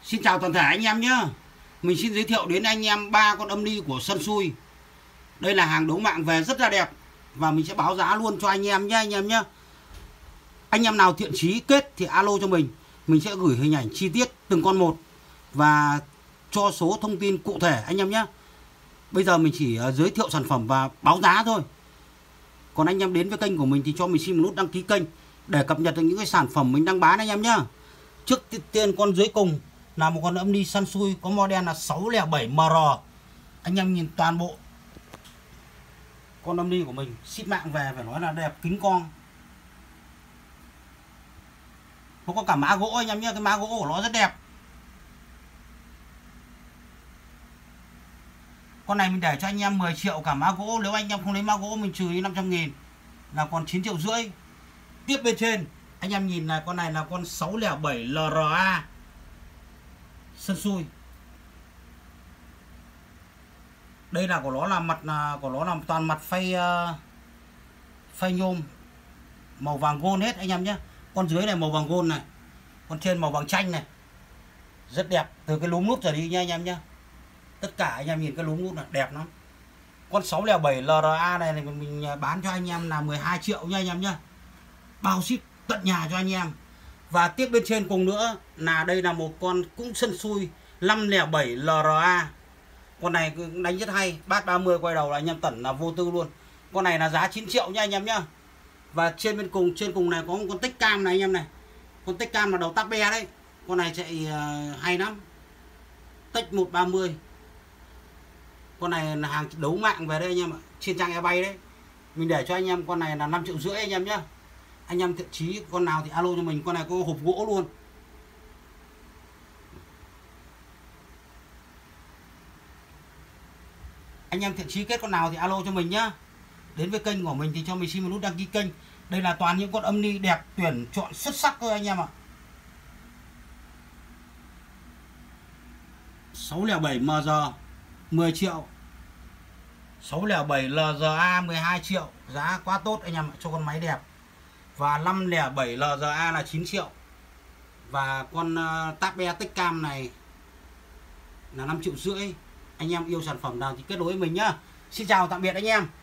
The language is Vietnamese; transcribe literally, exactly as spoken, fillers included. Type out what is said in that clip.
Xin chào toàn thể anh em nhé. Mình xin giới thiệu đến anh em ba con âm ly của Sân Xui. Đây là hàng đấu mạng về rất là đẹp và mình sẽ báo giá luôn cho anh em nhé anh em nhé. Anh em nào thiện chí kết thì alo cho mình. Mình sẽ gửi hình ảnh chi tiết từng con một và cho số thông tin cụ thể anh em nhé. Bây giờ mình chỉ giới thiệu sản phẩm và báo giá thôi. Còn anh em đến với kênh của mình thì cho mình xin một nút đăng ký kênh để cập nhật được những cái sản phẩm mình đang bán anh em nhé. Trước tiên con dưới cùng là một con âm ly Sân Xui có model là sáu không bảy M R. Anh em nhìn toàn bộ con âm ly của mình ship mạng về phải nói là đẹp kính con. Nó có cả má gỗ anh em nhé, cái má gỗ của nó rất đẹp. Con này mình để cho anh em mười triệu cả má gỗ, nếu anh em không lấy má gỗ mình trừ đi năm trăm nghìn là còn chín triệu rưỡi. Tiếp bên trên anh em nhìn này, con này là con sáu không bảy L R A Sân Xui. Đây là của nó là mặt là của nó là toàn mặt phay uh, phay nhôm màu vàng gold hết anh em nhé. Con dưới này màu vàng gold này, con trên màu vàng chanh này, rất đẹp từ cái lúm nút trở đi nha anh em nhé. Tất cả anh em nhìn cái lúm nút này đẹp lắm. Con sáu không bảy L R A này, này mình bán cho anh em là mười hai triệu nha anh em nhé, bao ship tận nhà cho anh em. Và tiếp bên trên cùng nữa là đây là một con cũng Sân Xui năm không bảy L R A. Con này đánh rất hay, bát ba mươi quay đầu là anh em tẩn là vô tư luôn. Con này là giá chín triệu nha anh em nhá. Và trên bên cùng trên cùng này có một con tích cam này anh em này. Con tích cam là đầu táp be đấy. Con này chạy uh, hay lắm. Tích một ba mươi. Con này là hàng đấu mạng về đây anh em ạ, trên trang eBay đấy. Mình để cho anh em con này là năm triệu rưỡi anh em nhá. Anh em thiện chí con nào thì alo cho mình, con này có hộp gỗ luôn. Anh em thiện chí kết con nào thì alo cho mình nhá. Đến với kênh của mình thì cho mình xin một nút đăng ký kênh. Đây là toàn những con âm ly đẹp tuyển chọn xuất sắc thôi anh em ạ. sáu không bảy M R mười triệu, sáu không bảy L R A mười hai triệu, giá quá tốt anh em ạ, cho con máy đẹp. Và năm không bảy L R A là chín triệu. Và con uh, táp be tích cam này là năm triệu rưỡi. Anh em yêu sản phẩm nào thì kết nối với mình nhá. Xin chào tạm biệt anh em.